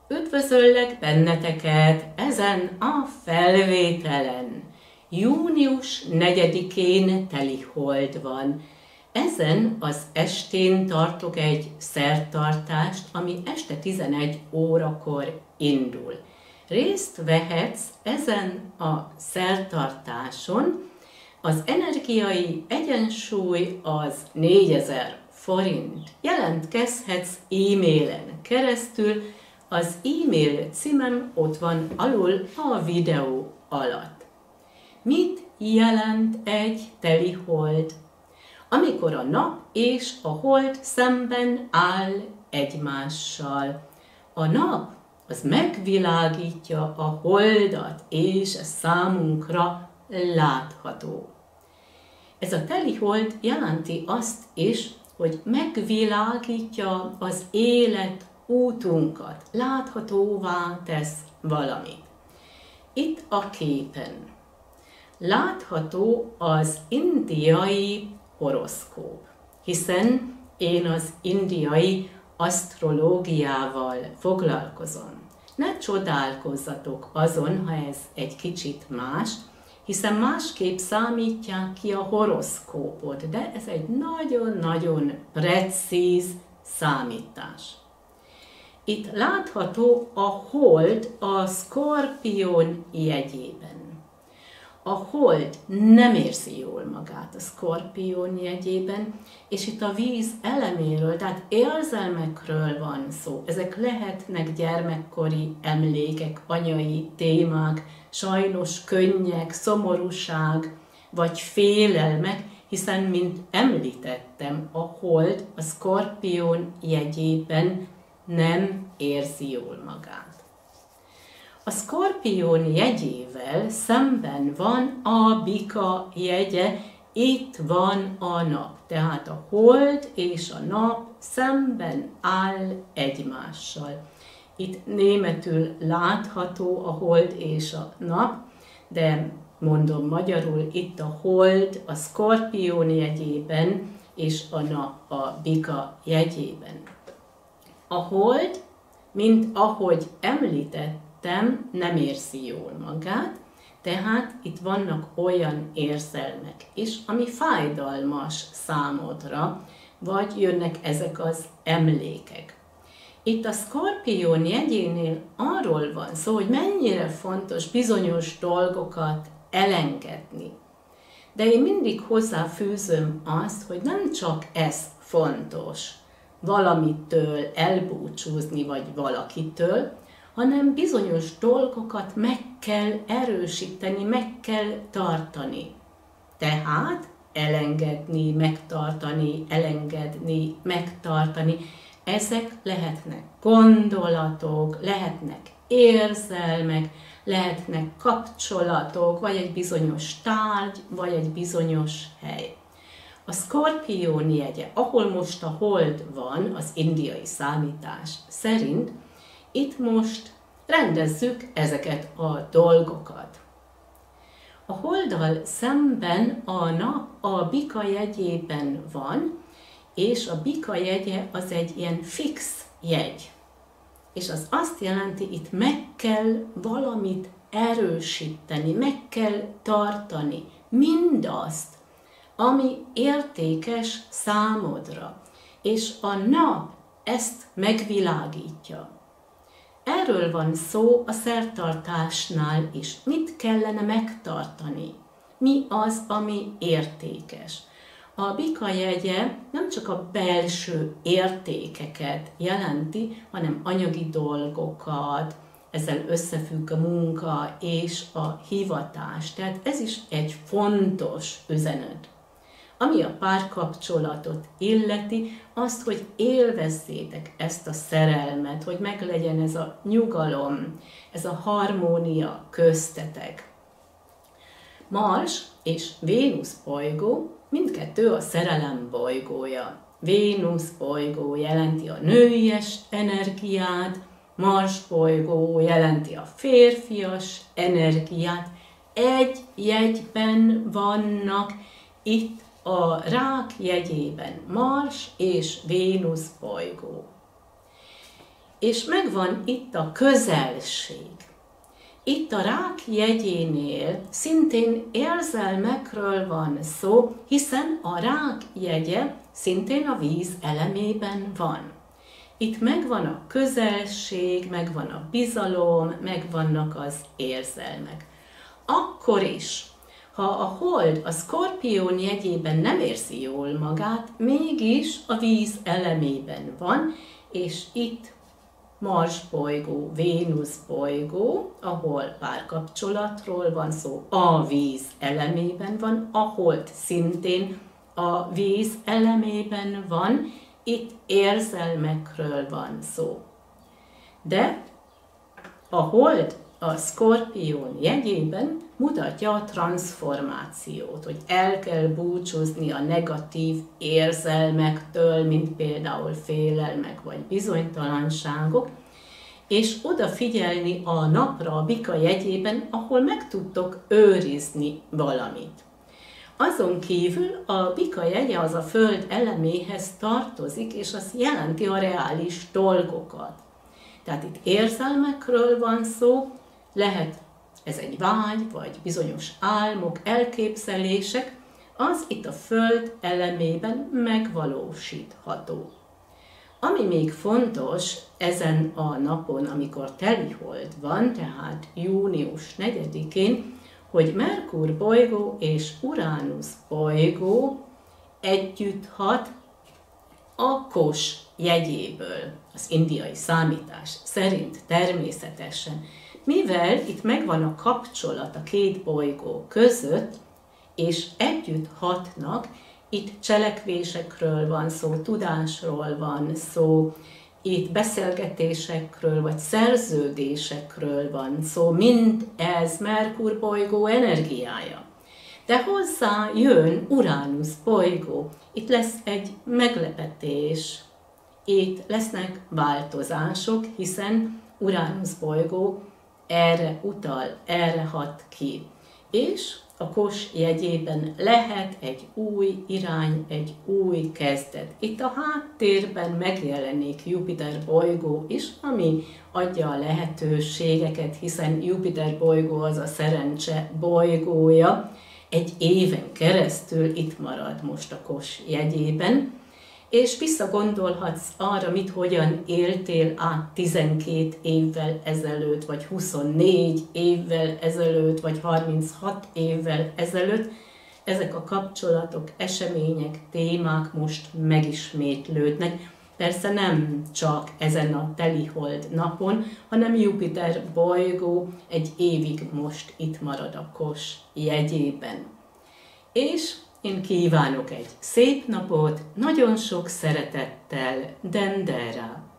Üdvözöllek benneteket ezen a felvételen. Június 4-én telihold van. Ezen az estén tartok egy szertartást, ami este 11 órakor indul. Részt vehetsz ezen a szertartáson. Az energiai egyensúly az 4000 forint. Jelentkezhetsz e-mailen keresztül, az e-mail címem ott van alul a videó alatt. Mit jelent egy telihold? Amikor a nap és a hold szemben áll egymással. A nap az megvilágítja a holdat, és ez számunkra látható. Ez a telihold jelenti azt is, hogy megvilágítja az élet útunkat, láthatóvá tesz valamit. Itt a képen látható az indiai horoszkóp, hiszen én az indiai asztrológiával foglalkozom. Ne csodálkozzatok azon, ha ez egy kicsit más, hiszen másképp számítják ki a horoszkópot, de ez egy nagyon-nagyon precíz számítás. Itt látható a hold a Szkorpión jegyében. A hold nem érzi jól magát a Szkorpión jegyében, és itt a víz eleméről, tehát érzelmekről van szó. Ezek lehetnek gyermekkori emlékek, anyai témák, sajnos könnyek, szomorúság, vagy félelmek, hiszen, mint említettem, a hold a Szkorpión jegyében nem érzi jól magát. A Szkorpión jegyével szemben van a Bika jegye, itt van a nap. Tehát a hold és a nap szemben áll egymással. Itt németül látható a hold és a nap, de mondom magyarul, itt a hold a Szkorpión jegyében, és a nap a Bika jegyében. A hold, mint ahogy említettem, nem érzi jól magát, tehát itt vannak olyan érzelmek is, ami fájdalmas számodra, vagy jönnek ezek az emlékek. Itt a Szkorpión jegyénél arról van szó, hogy mennyire fontos bizonyos dolgokat elengedni. De én mindig hozzáfűzöm azt, hogy nem csak ez fontos, valamitől elbúcsúzni, vagy valakitől, hanem bizonyos dolgokat meg kell erősíteni, meg kell tartani. Tehát elengedni, megtartani, elengedni, megtartani. Ezek lehetnek gondolatok, lehetnek érzelmek, lehetnek kapcsolatok, vagy egy bizonyos tárgy, vagy egy bizonyos hely. A Szkorpión jegye, ahol most a hold van, az indiai számítás szerint, itt most rendezzük ezeket a dolgokat. A holddal szemben a nap a Bika jegyében van, és a Bika jegye az egy ilyen fix jegy. És az azt jelenti, itt meg kell valamit erősíteni, meg kell tartani mindazt, ami értékes számodra, és a nap ezt megvilágítja. Erről van szó a szertartásnál is. Mit kellene megtartani? Mi az, ami értékes? A Bika jegye nem csak a belső értékeket jelenti, hanem anyagi dolgokat, ezzel összefügg a munka és a hivatás. Tehát ez is egy fontos üzenet. Ami a párkapcsolatot illeti, azt, hogy élvezzétek ezt a szerelmet, hogy meglegyen ez a nyugalom, ez a harmónia köztetek. Mars és Vénusz bolygó, mindkettő a szerelem bolygója. Vénusz bolygó jelenti a nőies energiát, Mars bolygó jelenti a férfias energiát. Egy jegyben vannak itt a Rák jegyében Mars és Vénusz bolygó. És megvan itt a közelség. Itt a rák jegyénél szintén érzelmekről van szó, hiszen a rák jegye szintén a víz elemében van. Itt megvan a közelség, megvan a bizalom, megvannak az érzelmek. Akkor is, ha a hold a Szkorpión jegyében nem érzi jól magát, mégis a víz elemében van, és itt Mars bolygó, Vénusz bolygó, ahol párkapcsolatról van szó, a víz elemében van, a hold szintén a víz elemében van, itt érzelmekről van szó. De a hold a Szkorpión jegyében mutatja a transformációt, hogy el kell búcsúzni a negatív érzelmektől, mint például félelmek vagy bizonytalanságok, és odafigyelni a napra a Bika jegyében, ahol meg tudtok őrizni valamit. Azon kívül a Bika jegye az a föld eleméhez tartozik, és az jelenti a reális dolgokat. Tehát itt érzelmekről van szó, lehet ez egy vágy, vagy bizonyos álmok, elképzelések, az itt a föld elemében megvalósítható. Ami még fontos ezen a napon, amikor telihold van, tehát június 4-én, hogy Merkur bolygó és Uránusz bolygó együtt hat a Kos jegyéből, az indiai számítás szerint természetesen. Mivel itt megvan a kapcsolat a két bolygó között, és együtt hatnak, itt cselekvésekről van szó, tudásról van szó, itt beszélgetésekről vagy szerződésekről van szó, mind ez Merkur bolygó energiája. De hozzá jön Uránusz bolygó, itt lesz egy meglepetés, itt lesznek változások, hiszen Uránusz bolygó erre utal, erre hat ki. És a Kos jegyében lehet egy új irány, egy új kezdet. Itt a háttérben megjelenik Jupiter bolygó is, ami adja a lehetőségeket, hiszen Jupiter bolygó az a szerencse bolygója. Egy éven keresztül itt marad most a Kos jegyében, és visszagondolhatsz arra, mit hogyan éltél át 12 évvel ezelőtt, vagy 24 évvel ezelőtt, vagy 36 évvel ezelőtt. Ezek a kapcsolatok, események, témák most megismétlődnek. Persze nem csak ezen a telihold napon, hanem Jupiter bolygó egy évig most itt marad a Kos jegyében. És én kívánok egy szép napot, nagyon sok szeretettel, Dendera!